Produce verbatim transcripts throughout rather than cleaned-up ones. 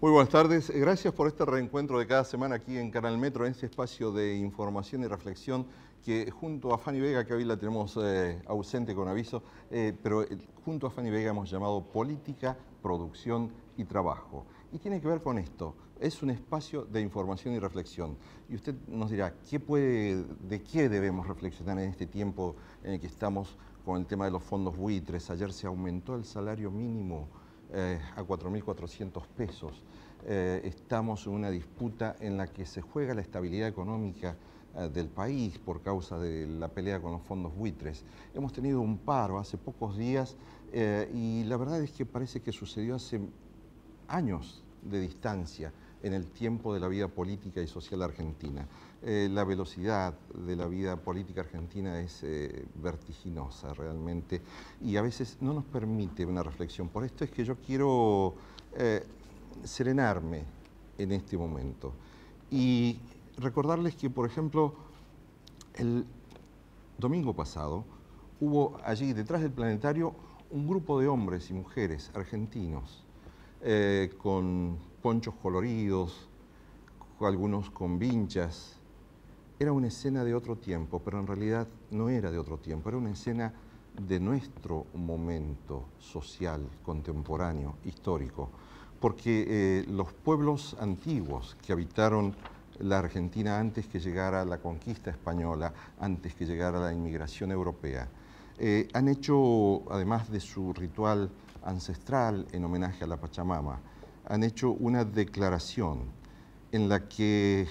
Muy buenas tardes. Gracias por este reencuentro de cada semana aquí en Canal Metro, en este espacio de información y reflexión que junto a Fanny Vega, que hoy la tenemos eh, ausente con aviso, eh, pero eh, junto a Fanny Vega hemos llamado Política, Producción y Trabajo. Y tiene que ver con esto. Es un espacio de información y reflexión. Y usted nos dirá, ¿qué puede, ¿de qué debemos reflexionar en este tiempo en el que estamos con el tema de los fondos buitres? Ayer se aumentó el salario mínimo Eh, a cuatro mil cuatrocientos pesos. Eh, estamos en una disputa en la que se juega la estabilidad económica eh, del país por causa de la pelea con los fondos buitres. Hemos tenido un paro hace pocos días eh, y la verdad es que parece que sucedió hace años de distancia en el tiempo de la vida política y social argentina. Eh, la velocidad de la vida política argentina es eh, vertiginosa realmente y a veces no nos permite una reflexión. Por esto es que yo quiero eh, serenarme en este momento y recordarles que, por ejemplo, el domingo pasado hubo allí detrás del planetario un grupo de hombres y mujeres argentinos eh, con ponchos coloridos, algunos con vinchas. Era una escena de otro tiempo, pero en realidad no era de otro tiempo, era una escena de nuestro momento social, contemporáneo, histórico, porque eh, los pueblos antiguos que habitaron la Argentina antes que llegara la conquista española, antes que llegara la inmigración europea, eh, han hecho, además de su ritual ancestral en homenaje a la Pachamama, han hecho una declaración en la que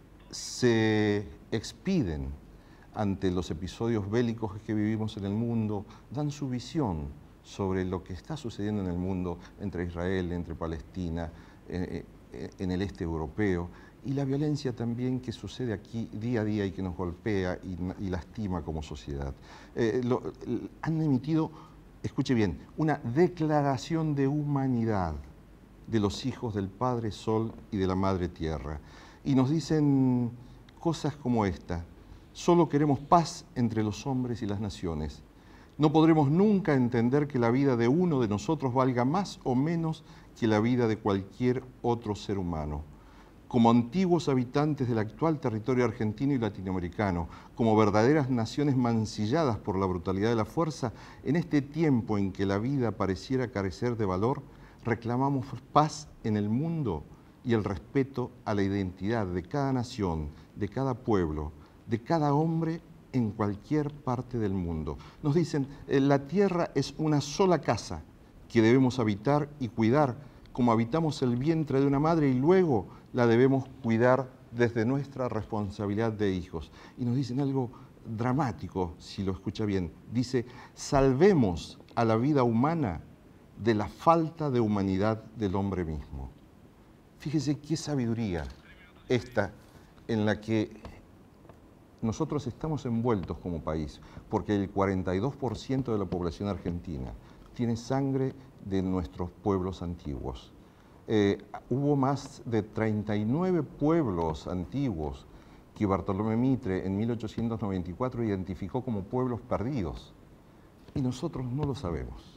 se expiden ante los episodios bélicos que vivimos en el mundo, dan su visión sobre lo que está sucediendo en el mundo entre Israel, entre Palestina, eh, eh, en el este europeo, y la violencia también que sucede aquí día a día y que nos golpea y, y lastima como sociedad. Eh, lo, han emitido, escuche bien, una declaración de humanidad de los hijos del Padre Sol y de la Madre Tierra. Y nos dicen cosas como esta: solo queremos paz entre los hombres y las naciones. No podremos nunca entender que la vida de uno de nosotros valga más o menos que la vida de cualquier otro ser humano. Como antiguos habitantes del actual territorio argentino y latinoamericano, como verdaderas naciones mancilladas por la brutalidad de la fuerza, en este tiempo en que la vida pareciera carecer de valor, reclamamos paz en el mundo y el respeto a la identidad de cada nación, de cada pueblo, de cada hombre en cualquier parte del mundo. Nos dicen, eh, la tierra es una sola casa que debemos habitar y cuidar como habitamos el vientre de una madre y luego la debemos cuidar desde nuestra responsabilidad de hijos. Y nos dicen algo dramático, si lo escucha bien. Dice, salvemos a la vida humana de la falta de humanidad del hombre mismo. Fíjese qué sabiduría esta en la que nosotros estamos envueltos como país, porque el cuarenta y dos por ciento de la población argentina tiene sangre de nuestros pueblos antiguos. Eh, hubo más de treinta y nueve pueblos antiguos que Bartolomé Mitre en mil ochocientos noventa y cuatro identificó como pueblos perdidos, y nosotros no lo sabemos.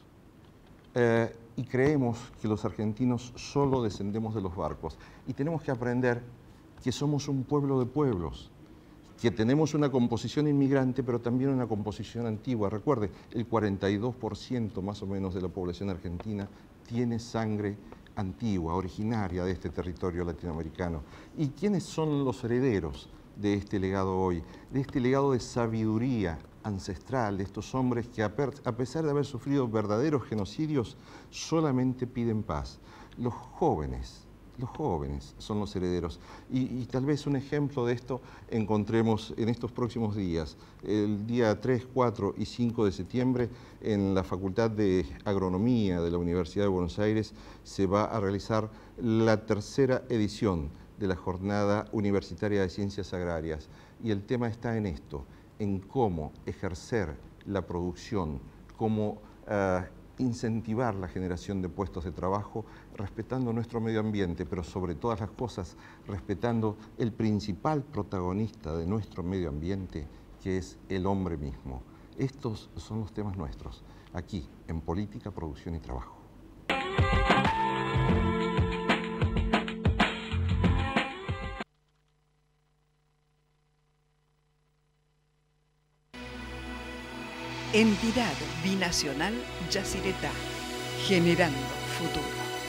Eh, y creemos que los argentinos solo descendemos de los barcos. Y tenemos que aprender que somos un pueblo de pueblos, que tenemos una composición inmigrante, pero también una composición antigua. Recuerde, el cuarenta y dos por ciento más o menos de la población argentina tiene sangre antigua, originaria de este territorio latinoamericano. ¿Y quiénes son los herederos de este legado hoy? De este legado de sabiduría ancestral, de estos hombres que a pesar de haber sufrido verdaderos genocidios, solamente piden paz. Los jóvenes, los jóvenes son los herederos. Y, y tal vez un ejemplo de esto encontremos en estos próximos días. El día tres, cuatro y cinco de septiembre, en la Facultad de Agronomía de la Universidad de Buenos Aires, se va a realizar la tercera edición de la Jornada Universitaria de Ciencias Agrarias. Y el tema está en esto, en cómo ejercer la producción, cómo uh, incentivar la generación de puestos de trabajo, respetando nuestro medio ambiente, pero sobre todas las cosas, respetando el principal protagonista de nuestro medio ambiente, que es el hombre mismo. Estos son los temas nuestros, aquí, en Política, Producción y Trabajo. Entidad Binacional Yacyretá, generando futuro.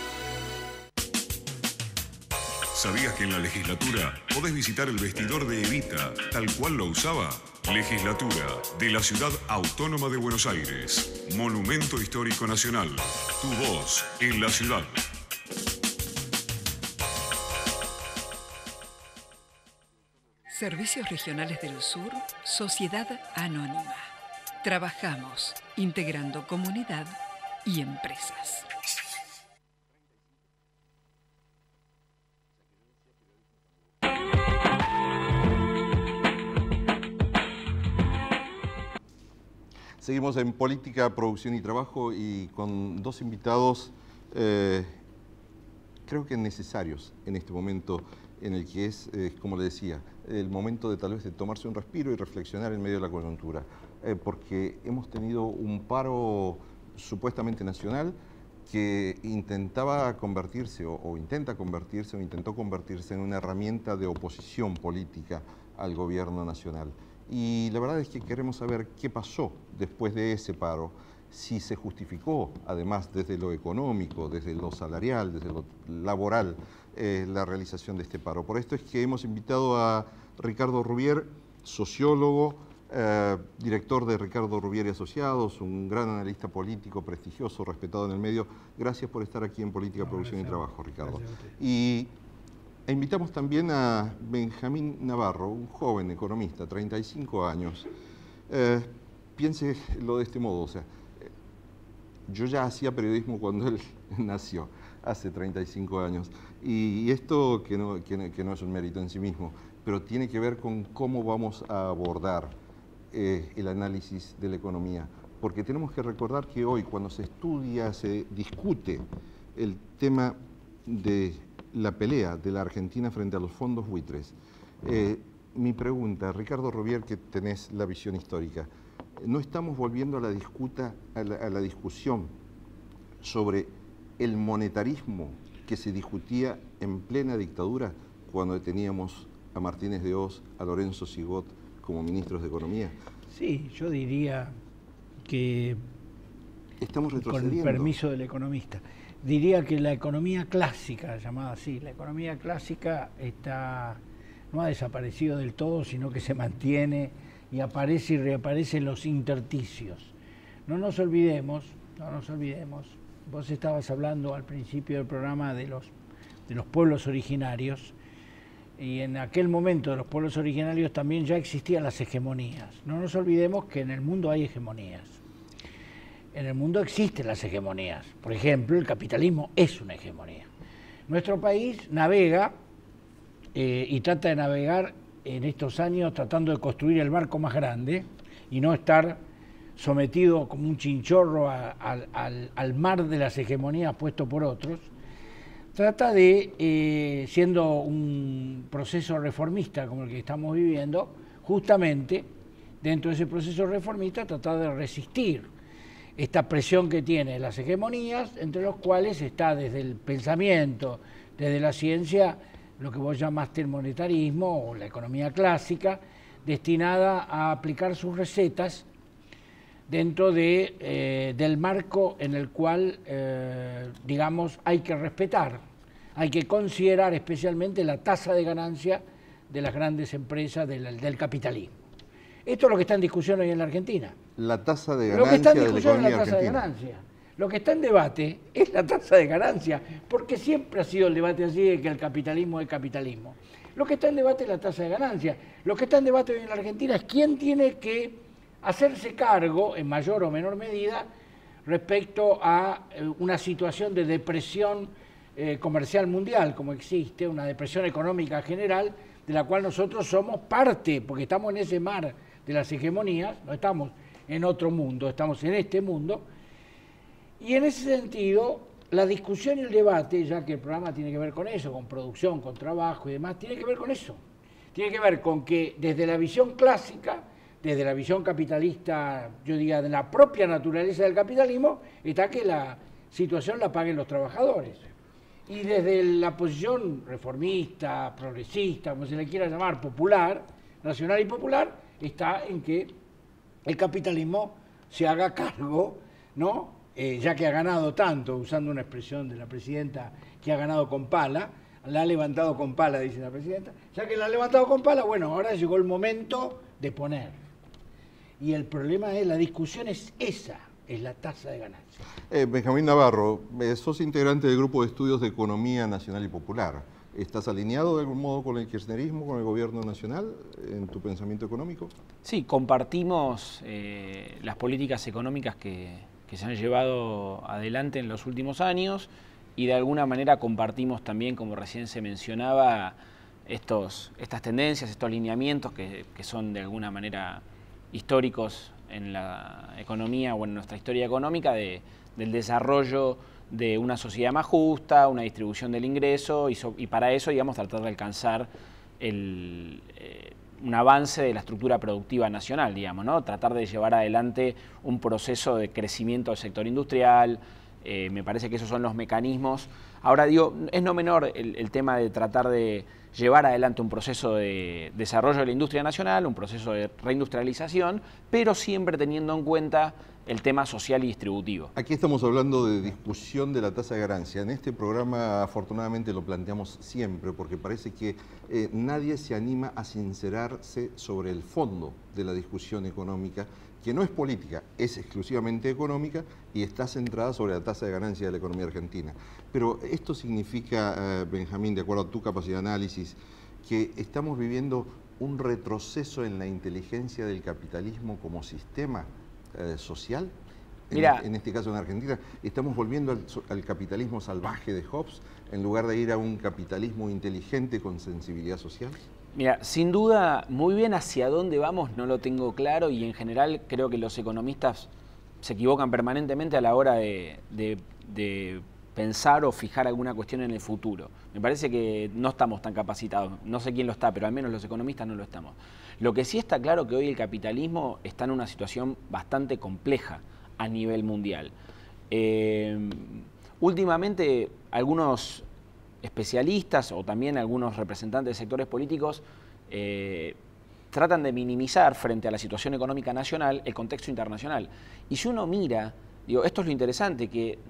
¿Sabías que en la legislatura podés visitar el vestidor de Evita, tal cual lo usaba? Legislatura de la Ciudad Autónoma de Buenos Aires. Monumento Histórico Nacional. Tu voz en la ciudad. Servicios Regionales del Sur, Sociedad Anónima. Trabajamos integrando comunidad y empresas. Seguimos en Política, Producción y Trabajo y con dos invitados, eh, creo que necesarios en este momento en el que es, eh, como le decía, el momento de tal vez de tomarse un respiro y reflexionar en medio de la coyuntura. Eh, porque hemos tenido un paro supuestamente nacional que intentaba convertirse o, o intenta convertirse o intentó convertirse en una herramienta de oposición política al gobierno nacional. Y la verdad es que queremos saber qué pasó después de ese paro, si se justificó, además desde lo económico, desde lo salarial, desde lo laboral, eh, la realización de este paro. Por esto es que hemos invitado a Ricardo Rubier, sociólogo, eh, director de Ricardo Rubier y Asociados, un gran analista político, prestigioso, respetado en el medio. Gracias por estar aquí en Política, no, Producción y Trabajo, Ricardo. Y E invitamos también a Benjamín Navarro, un joven economista, treinta y cinco años. Eh, piénselo de este modo, o sea, yo ya hacía periodismo cuando él nació, hace treinta y cinco años, y esto que no, que, no, que no es un mérito en sí mismo, pero tiene que ver con cómo vamos a abordar eh, el análisis de la economía, porque tenemos que recordar que hoy cuando se estudia, se discute el tema de la pelea de la Argentina frente a los fondos buitres. Eh, mi pregunta, Ricardo Rubier, que tenés la visión histórica, ¿no estamos volviendo a la, discuta, a la, a la discusión sobre el monetarismo que se discutía en plena dictadura cuando teníamos a Martínez de Hoz, a Lorenzo Sigot como ministros de Economía? Sí, yo diría que, estamos retrocediendo. Con el permiso del economista, diría que la economía clásica, llamada así, la economía clásica está, no ha desaparecido del todo, sino que se mantiene y aparece y reaparece en los intersticios. No nos olvidemos, no nos olvidemos, vos estabas hablando al principio del programa de los, de los pueblos originarios, y en aquel momento de los pueblos originarios también ya existían las hegemonías. No nos olvidemos que en el mundo hay hegemonías. En el mundo existen las hegemonías. Por ejemplo, el capitalismo es una hegemonía. Nuestro país navega eh, y trata de navegar en estos años tratando de construir el barco más grande y no estar sometido como un chinchorro a, a, al, al mar de las hegemonías puesto por otros. Trata de, eh, siendo un proceso reformista como el que estamos viviendo, justamente dentro de ese proceso reformista tratar de resistir esta presión que tiene las hegemonías, entre los cuales está desde el pensamiento, desde la ciencia, lo que vos llamaste el monetarismo o la economía clásica, destinada a aplicar sus recetas dentro de, eh, del marco en el cual, eh, digamos, hay que respetar, hay que considerar especialmente la tasa de ganancia de las grandes empresas del, del capitalismo. Esto es lo que está en discusión hoy en la Argentina. La tasa de ganancia. Lo que está en discusión es la tasa de ganancia. Lo que está en debate es la tasa de ganancia, porque siempre ha sido el debate así de que el capitalismo es capitalismo. Lo que está en debate es la tasa de ganancia. Lo que está en debate hoy en la Argentina es quién tiene que hacerse cargo, en mayor o menor medida, respecto a una situación de depresión eh, comercial mundial, como existe, una depresión económica general, de la cual nosotros somos parte, porque estamos en ese mar de las hegemonías, no estamos en otro mundo, estamos en este mundo, y en ese sentido, la discusión y el debate, ya que el programa tiene que ver con eso, con producción, con trabajo y demás, tiene que ver con eso. Tiene que ver con que desde la visión clásica, desde la visión capitalista, yo diría, de la propia naturaleza del capitalismo, está que la situación la paguen los trabajadores. Y desde la posición reformista, progresista, como se le quiera llamar, popular, nacional y popular, está en que el capitalismo se haga cargo, ¿no? Eh, ya que ha ganado tanto, usando una expresión de la presidenta, que ha ganado con pala, la ha levantado con pala, dice la presidenta, ya que la ha levantado con pala, bueno, ahora llegó el momento de poner. Y el problema es, la discusión es esa, es la tasa de ganancia. Eh, Benjamín Navarro, eh, sos integrante del Grupo de Estudios de Economía Nacional y Popular. ¿Estás alineado de algún modo con el kirchnerismo, con el gobierno nacional, en tu pensamiento económico? Sí, compartimos eh, las políticas económicas que, que se han llevado adelante en los últimos años y de alguna manera compartimos también, como recién se mencionaba, estos, estas tendencias, estos lineamientos que, que son de alguna manera históricos en la economía o en nuestra historia económica de, del desarrollo de una sociedad más justa, una distribución del ingreso y, so, y para eso, digamos, tratar de alcanzar el, eh, un avance de la estructura productiva nacional, digamos, ¿no? Tratar de llevar adelante un proceso de crecimiento del sector industrial. Eh, me parece que esos son los mecanismos. Ahora digo, es no menor el, el tema de tratar de llevar adelante un proceso de desarrollo de la industria nacional, un proceso de reindustrialización, pero siempre teniendo en cuenta el tema social y distributivo. Aquí estamos hablando de discusión de la tasa de ganancia. En este programa afortunadamente lo planteamos siempre porque parece que eh, nadie se anima a sincerarse sobre el fondo de la discusión económica, que no es política, es exclusivamente económica y está centrada sobre la tasa de ganancia de la economía argentina. Pero esto significa, eh, Benjamín, de acuerdo a tu capacidad de análisis, que estamos viviendo un retroceso en la inteligencia del capitalismo como sistema eh, social. Mira, en, en este caso en Argentina, estamos volviendo al, al capitalismo salvaje de Hobbes en lugar de ir a un capitalismo inteligente con sensibilidad social. Mira, sin duda, muy bien hacia dónde vamos no lo tengo claro y en general creo que los economistas se equivocan permanentemente a la hora de, de, de pensar o fijar alguna cuestión en el futuro. Me parece que no estamos tan capacitados, no sé quién lo está, pero al menos los economistas no lo estamos. Lo que sí está claro que hoy el capitalismo está en una situación bastante compleja a nivel mundial. Eh, últimamente algunos especialistas o también algunos representantes de sectores políticos eh, tratan de minimizar frente a la situación económica nacional el contexto internacional. Y si uno mira, digo, esto es lo interesante, que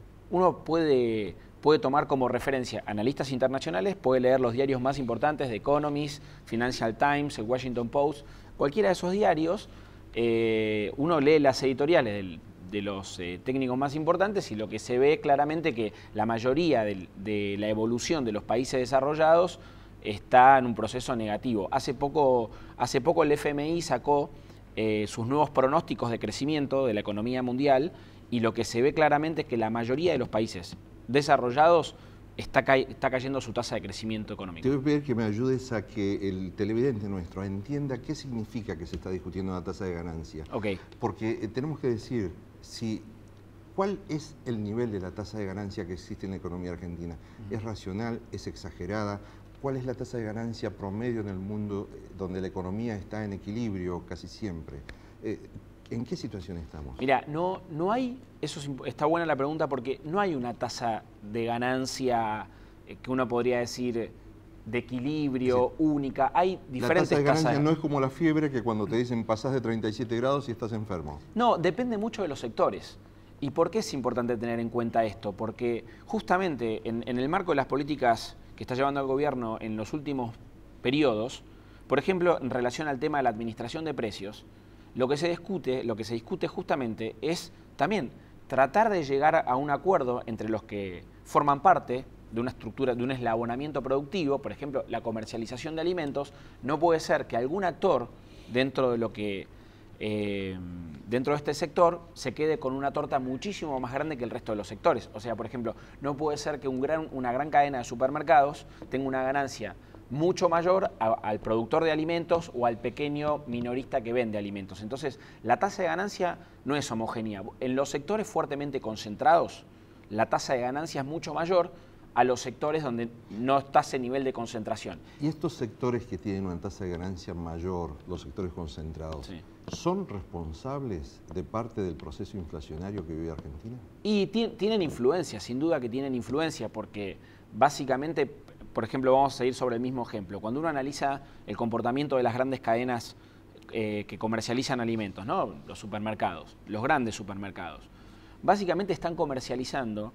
uno puede, puede tomar como referencia analistas internacionales, puede leer los diarios más importantes, The Economist, Financial Times, el Washington Post, cualquiera de esos diarios, eh, uno lee las editoriales del de los eh, técnicos más importantes y lo que se ve claramente que la mayoría de, de la evolución de los países desarrollados está en un proceso negativo. Hace poco, hace poco el F M I sacó eh, sus nuevos pronósticos de crecimiento de la economía mundial y lo que se ve claramente es que la mayoría de los países desarrollados está, ca está cayendo su tasa de crecimiento económico. Te voy a pedir que me ayudes a que el televidente nuestro entienda qué significa que se está discutiendo la tasa de ganancia. Okay. Porque eh, tenemos que decir si, cuál es el nivel de la tasa de ganancia que existe en la economía argentina. Uh-huh. ¿Es racional? ¿Es exagerada? ¿Cuál es la tasa de ganancia promedio en el mundo donde la economía está en equilibrio casi siempre? Eh, ¿En qué situación estamos? Mira, no, no hay, eso es, está buena la pregunta porque no hay una tasa de ganancia eh, que uno podría decir de equilibrio, sí, única. Hay diferentes tasas. La tasa de ganancia tasas. No es como la fiebre que cuando te dicen pasás de treinta y siete grados y estás enfermo. No, depende mucho de los sectores. ¿Y por qué es importante tener en cuenta esto? Porque justamente en, en el marco de las políticas que está llevando el gobierno en los últimos periodos, por ejemplo, en relación al tema de la administración de precios, lo que se discute, lo que se discute justamente es también tratar de llegar a un acuerdo entre los que forman parte de una estructura, de un eslabonamiento productivo, por ejemplo, la comercialización de alimentos. No puede ser que algún actor dentro de lo que eh, dentro de este sector se quede con una torta muchísimo más grande que el resto de los sectores. O sea, por ejemplo, no puede ser que un gran, una gran cadena de supermercados tenga una ganancia mucho mayor a, al productor de alimentos o al pequeño minorista que vende alimentos. Entonces, la tasa de ganancia no es homogénea. En los sectores fuertemente concentrados, la tasa de ganancia es mucho mayor a los sectores donde no está ese nivel de concentración. ¿Y estos sectores que tienen una tasa de ganancia mayor, los sectores concentrados, sí, son responsables de parte del proceso inflacionario que vive Argentina? Y tienen influencia, sin duda que tienen influencia, porque básicamente, por ejemplo, vamos a seguir sobre el mismo ejemplo. Cuando uno analiza el comportamiento de las grandes cadenas eh, que comercializan alimentos, ¿no? Los supermercados, los grandes supermercados, básicamente están comercializando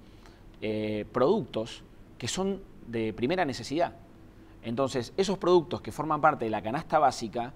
eh, productos que son de primera necesidad. Entonces, esos productos que forman parte de la canasta básica,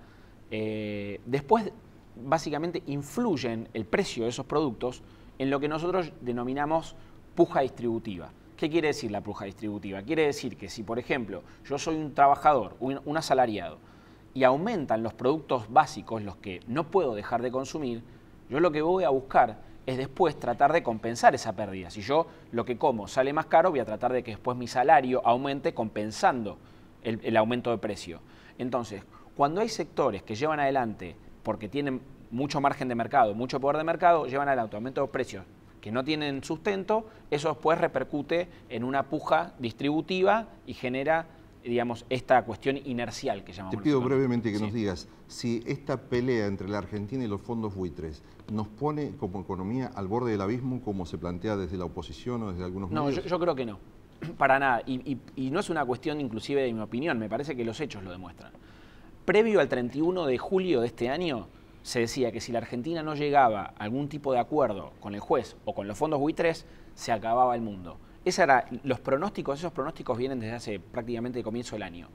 eh, después básicamente influyen el precio de esos productos en lo que nosotros denominamos puja distributiva. ¿Qué quiere decir la puja distributiva? Quiere decir que si, por ejemplo, yo soy un trabajador, un, un asalariado, y aumentan los productos básicos, los que no puedo dejar de consumir, yo lo que voy a buscar es después tratar de compensar esa pérdida. Si yo lo que como sale más caro, voy a tratar de que después mi salario aumente compensando el, el aumento de precio. Entonces, cuando hay sectores que llevan adelante, porque tienen mucho margen de mercado, mucho poder de mercado, llevan adelante aumento de precios que no tienen sustento, eso después repercute en una puja distributiva y genera, digamos, esta cuestión inercial que llamamos. Te pido nosotros. brevemente que Sí. nos digas si esta pelea entre la Argentina y los fondos buitres nos pone como economía al borde del abismo, como se plantea desde la oposición o desde algunos No, medios. yo, yo creo que no, para nada. Y, y, y no es una cuestión inclusive de mi opinión, me parece que los hechos lo demuestran. Previo al treinta y uno de julio de este año, se decía que si la Argentina no llegaba a algún tipo de acuerdo con el juez o con los fondos buitres, se acababa el mundo. Esos eran los pronósticos, esos pronósticos vienen desde hace prácticamente el comienzo del año.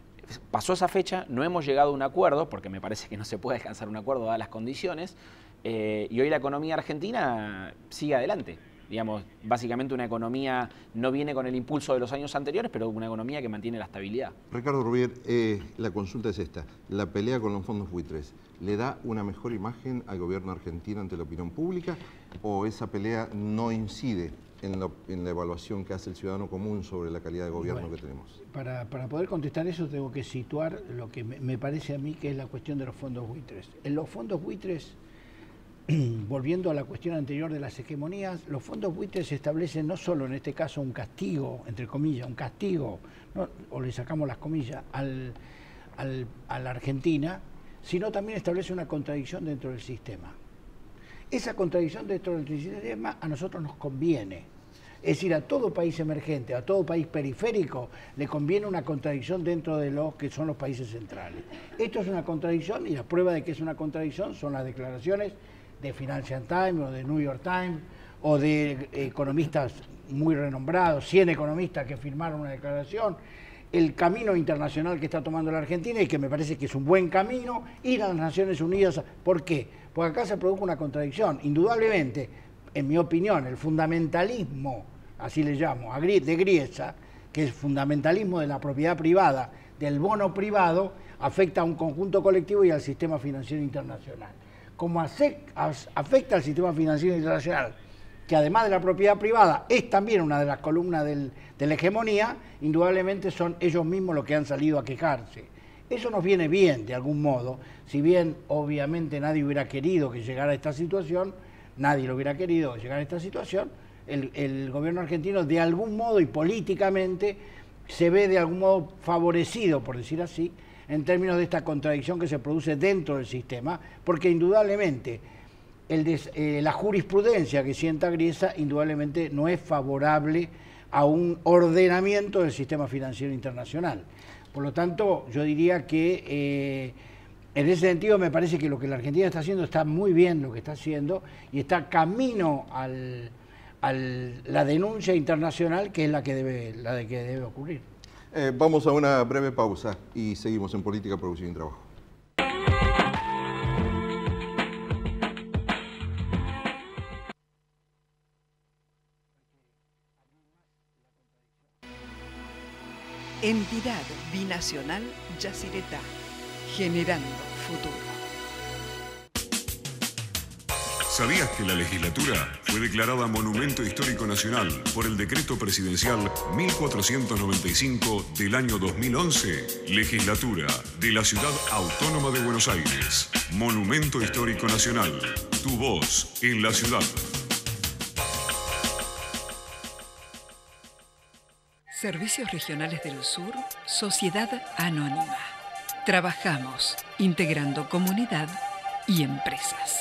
Pasó esa fecha, no hemos llegado a un acuerdo, porque me parece que no se puede alcanzar un acuerdo dadas las condiciones, eh, y hoy la economía argentina sigue adelante. Digamos, básicamente una economía no viene con el impulso de los años anteriores, pero una economía que mantiene la estabilidad. Ricardo Rubier, eh, la consulta es esta. ¿La pelea con los fondos buitres le da una mejor imagen al gobierno argentino ante la opinión pública o esa pelea no incide en la, en la evaluación que hace el ciudadano común sobre la calidad de gobierno Bueno, que tenemos? Para, para poder contestar eso tengo que situar lo que me, me parece a mí que es la cuestión de los fondos buitres. En los fondos buitres, volviendo a la cuestión anterior de las hegemonías, los fondos buitres establecen no solo en este caso un castigo, entre comillas, un castigo, ¿no? O le sacamos las comillas, al, al, a la Argentina, sino también establece una contradicción dentro del sistema. Esa contradicción dentro del sistema a nosotros nos conviene. Es decir, a todo país emergente, a todo país periférico, le conviene una contradicción dentro de los que son los países centrales. Esto es una contradicción y la prueba de que es una contradicción son las declaraciones de Financial Times o de New York Times o de economistas muy renombrados, cien economistas que firmaron una declaración, el camino internacional que está tomando la Argentina y que me parece que es un buen camino, ir a las Naciones Unidas. ¿Por qué? Porque acá se produjo una contradicción. Indudablemente, en mi opinión, el fundamentalismo, así le llamo, de Griesa, que es fundamentalismo de la propiedad privada, del bono privado, afecta a un conjunto colectivo y al sistema financiero internacional. Como afecta al sistema financiero internacional, que además de la propiedad privada es también una de las columnas del, de la hegemonía, indudablemente son ellos mismos los que han salido a quejarse. Eso nos viene bien, de algún modo, si bien obviamente nadie hubiera querido que llegara a esta situación, nadie lo hubiera querido llegar a esta situación, el, el gobierno argentino de algún modo y políticamente se ve de algún modo favorecido, por decir así, en términos de esta contradicción que se produce dentro del sistema, porque indudablemente el des, eh, la jurisprudencia que sienta Griesa indudablemente no es favorable a un ordenamiento del sistema financiero internacional. Por lo tanto, yo diría que eh, en ese sentido me parece que lo que la Argentina está haciendo está muy bien lo que está haciendo y está camino al, al la denuncia internacional que es la que debe, la de que debe ocurrir. Eh, vamos a una breve pausa y seguimos en Política, Producción y Trabajo. Entidad binacional Yacyretá, generando futuro. ¿Sabías que la legislatura fue declarada Monumento Histórico Nacional por el Decreto Presidencial mil cuatrocientos noventa y cinco del año dos mil once? Legislatura de la Ciudad Autónoma de Buenos Aires. Monumento Histórico Nacional. Tu voz en la ciudad. Servicios Regionales del Sur, Sociedad Anónima. Trabajamos integrando comunidad y empresas.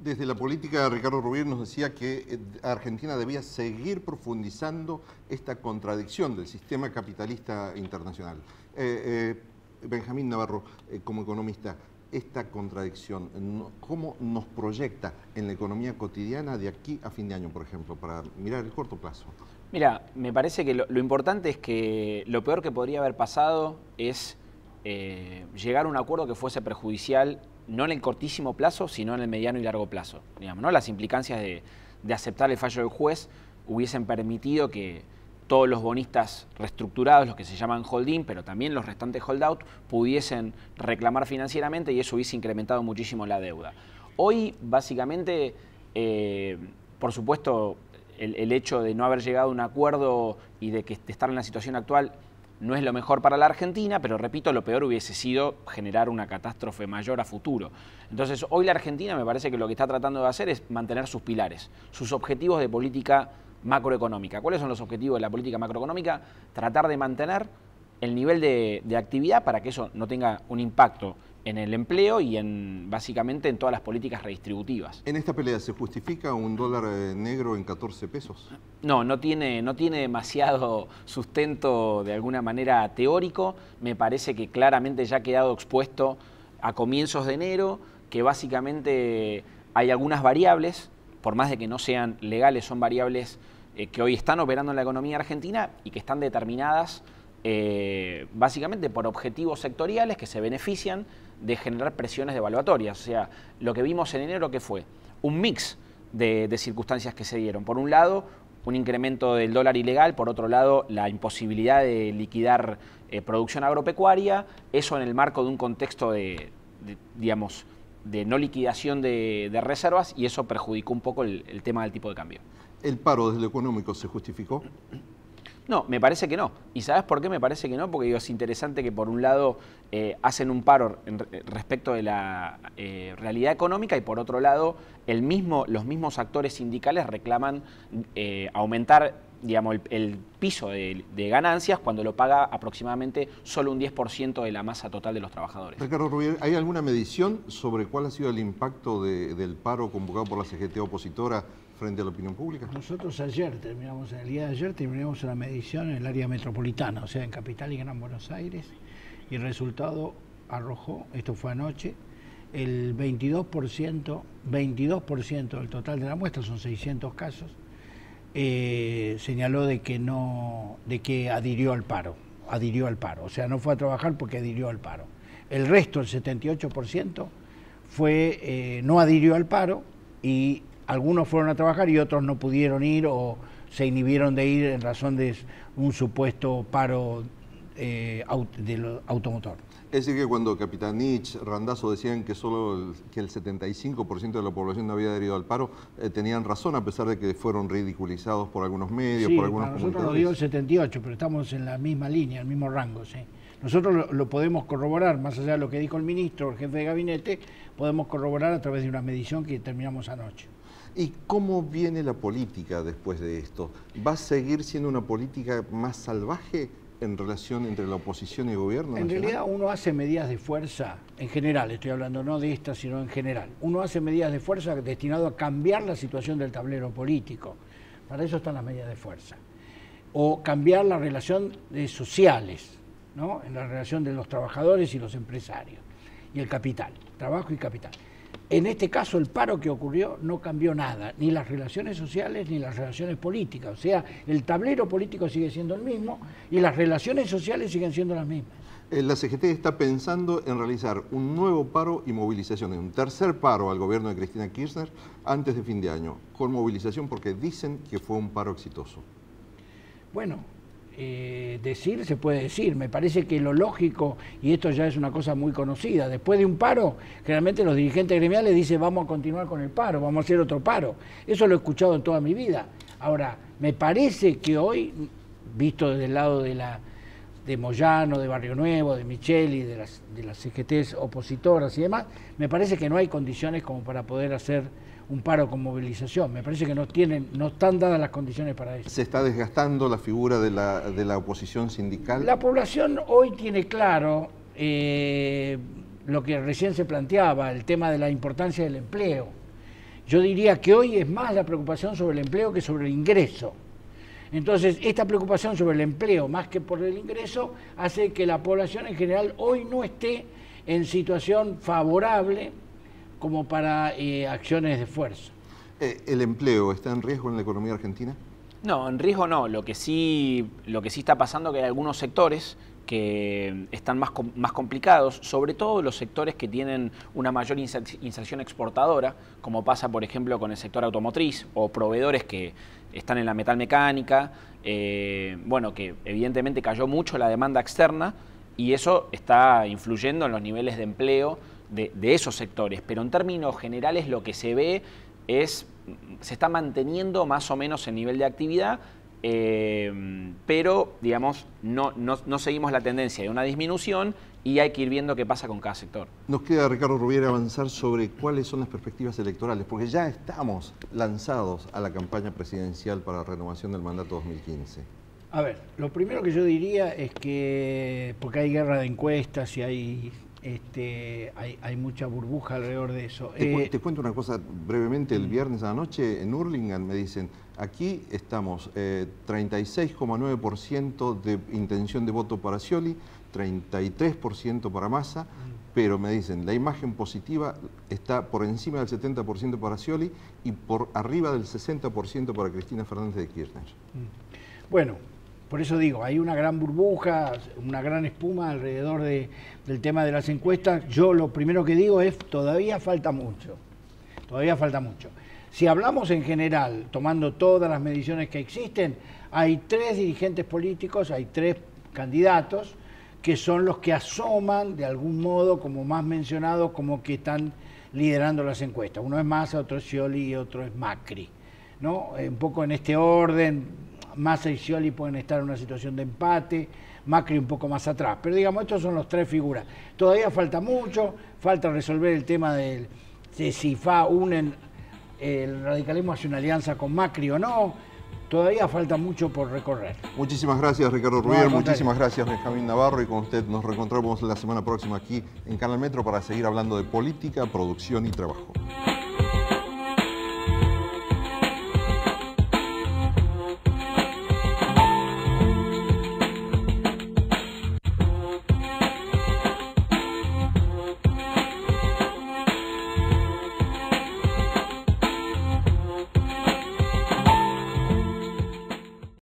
Desde la política, Ricardo Rubier nos decía que Argentina debía seguir profundizando esta contradicción del sistema capitalista internacional. Eh, eh, Benjamín Navarro, eh, como economista, esta contradicción, ¿cómo nos proyecta en la economía cotidiana de aquí a fin de año, por ejemplo, para mirar el corto plazo? Mira, me parece que lo, lo importante es que lo peor que podría haber pasado es eh, llegar a un acuerdo que fuese perjudicial no en el cortísimo plazo, sino en el mediano y largo plazo. Digamos, ¿no? Las implicancias de, de aceptar el fallo del juez hubiesen permitido que todos los bonistas reestructurados, los que se llaman hold-in, pero también los restantes hold-out, pudiesen reclamar financieramente y eso hubiese incrementado muchísimo la deuda. Hoy, básicamente, eh, por supuesto, el, el hecho de no haber llegado a un acuerdo y de, que, de estar en la situación actual no es lo mejor para la Argentina, pero repito, lo peor hubiese sido generar una catástrofe mayor a futuro. Entonces, hoy la Argentina me parece que lo que está tratando de hacer es mantener sus pilares, sus objetivos de política macroeconómica. ¿Cuáles son los objetivos de la política macroeconómica? Tratar de mantener el nivel de, de actividad para que eso no tenga un impacto en el empleo y en básicamente en todas las políticas redistributivas. ¿En esta pelea se justifica un dólar negro en catorce pesos? No, no tiene, no tiene demasiado sustento de alguna manera teórico. Me parece que claramente ya ha quedado expuesto a comienzos de enero, que básicamente hay algunas variables, por más de que no sean legales, son variables eh, que hoy están operando en la economía argentina y que están determinadas eh, básicamente por objetivos sectoriales que se benefician de generar presiones devaluatorias. O sea, lo que vimos en enero, ¿qué fue? Un mix de, de circunstancias que se dieron. Por un lado, un incremento del dólar ilegal, por otro lado, la imposibilidad de liquidar eh, producción agropecuaria, eso en el marco de un contexto de, de digamos, de no liquidación de, de reservas, y eso perjudicó un poco el, el tema del tipo de cambio. ¿El paro desde lo económico se justificó? No, me parece que no. ¿Y sabes por qué me parece que no? Porque digo, es interesante que por un lado eh, hacen un paro en, respecto de la eh, realidad económica y por otro lado el mismo, los mismos actores sindicales reclaman eh, aumentar, digamos, el, el piso de, de ganancias cuando lo paga aproximadamente solo un diez por ciento de la masa total de los trabajadores. Ricardo Rubier, ¿hay alguna medición sobre cuál ha sido el impacto de, del paro convocado por la C G T opositora frente a la opinión pública? Nosotros ayer terminamos, en el día de ayer terminamos una medición en el área metropolitana, o sea, en Capital y Gran Buenos Aires, y el resultado arrojó, esto fue anoche, el veintidós por ciento, veintidós por ciento del total de la muestra, son seiscientos casos, eh, señaló de que no, de que adhirió al paro, adhirió al paro, o sea, no fue a trabajar porque adhirió al paro. El resto, el setenta y ocho por ciento, fue, eh, no adhirió al paro y algunos fueron a trabajar y otros no pudieron ir o se inhibieron de ir en razón de un supuesto paro eh, aut del automotor. Es decir, que cuando Capitanich, Randazzo decían que solo el, que el setenta y cinco por ciento de la población no había adherido al paro, eh, tenían razón, a pesar de que fueron ridiculizados por algunos medios, sí, por algunos para nosotros comunicadores. nos dio el setenta y ocho, pero estamos en la misma línea, el mismo rango, sí. Nosotros lo, lo podemos corroborar, más allá de lo que dijo el ministro, el jefe de gabinete, podemos corroborar a través de una medición que terminamos anoche. ¿Y cómo viene la política después de esto? ¿Va a seguir siendo una política más salvaje en relación entre la oposición y el gobierno En nacional? realidad uno hace medidas de fuerza, en general, estoy hablando no de esta, sino en general. Uno hace medidas de fuerza destinadas a cambiar la situación del tablero político. Para eso están las medidas de fuerza. O cambiar la relación de sociales, ¿no? En la relación de los trabajadores y los empresarios. Y el capital, trabajo y capital. En este caso, el paro que ocurrió no cambió nada, ni las relaciones sociales ni las relaciones políticas. O sea, el tablero político sigue siendo el mismo y las relaciones sociales siguen siendo las mismas. La C G T está pensando en realizar un nuevo paro y movilización, un tercer paro al gobierno de Cristina Kirchner antes de fin de año, con movilización porque dicen que fue un paro exitoso. Bueno, Eh, decir se puede decir, me parece que lo lógico, y esto ya es una cosa muy conocida, después de un paro, generalmente los dirigentes gremiales dicen vamos a continuar con el paro, vamos a hacer otro paro. Eso lo he escuchado en toda mi vida. Ahora, me parece que hoy, visto desde el lado de la de Moyano, de Barrio Nuevo, de Micheli, de las, de las C G Ts opositoras y demás, me parece que no hay condiciones como para poder hacer un paro con movilización. Me parece que no tienen, no están dadas las condiciones para eso. ¿Se está desgastando la figura de la, de la oposición sindical? La población hoy tiene claro eh, lo que recién se planteaba, el tema de la importancia del empleo. Yo diría que hoy es más la preocupación sobre el empleo que sobre el ingreso. Entonces, esta preocupación sobre el empleo, más que por el ingreso, hace que la población en general hoy no esté en situación favorable como para eh, acciones de fuerza. Eh, ¿El empleo está en riesgo en la economía argentina? No, en riesgo no. Lo que sí, lo que sí está pasando es que hay algunos sectores que están más, más complicados, sobre todo los sectores que tienen una mayor inserción exportadora, como pasa, por ejemplo, con el sector automotriz o proveedores que están en la metalmecánica, eh, bueno, que evidentemente cayó mucho la demanda externa y eso está influyendo en los niveles de empleo de, de esos sectores. Pero en términos generales lo que se ve es, se está manteniendo más o menos el nivel de actividad, Eh, pero, digamos, no, no, no seguimos la tendencia de una disminución y hay que ir viendo qué pasa con cada sector. Nos queda, Ricardo Rubiera, avanzar sobre cuáles son las perspectivas electorales, porque ya estamos lanzados a la campaña presidencial para la renovación del mandato dos mil quince. A ver, lo primero que yo diría es que, porque hay guerra de encuestas y hay, este, hay, hay mucha burbuja alrededor de eso. Te, eh, cu te cuento una cosa brevemente. El viernes a la noche en Hurlingham me dicen, aquí estamos eh, treinta y seis coma nueve por ciento de intención de voto para Scioli, treinta y tres por ciento para Massa, pero me dicen, la imagen positiva está por encima del setenta por ciento para Scioli y por arriba del sesenta por ciento para Cristina Fernández de Kirchner. Bueno, por eso digo, hay una gran burbuja, una gran espuma alrededor de, del tema de las encuestas. Yo lo primero que digo es, todavía falta mucho, todavía falta mucho. Si hablamos en general, tomando todas las mediciones que existen, hay tres dirigentes políticos, hay tres candidatos, que son los que asoman de algún modo, como más mencionados, como que están liderando las encuestas. Uno es Massa, otro es Scioli y otro es Macri, ¿no? Un poco en este orden, Massa y Scioli pueden estar en una situación de empate, Macri un poco más atrás. Pero digamos, estos son los tres figuras. Todavía falta mucho, falta resolver el tema del, de si fa unen el radicalismo hace una alianza con Macri o no. Todavía falta mucho por recorrer. Muchísimas gracias, Ricardo Rubiera. No, muchísimas gracias, Benjamín Navarro. Y con usted nos reencontramos la semana próxima aquí en Canal Metro para seguir hablando de política, producción y trabajo.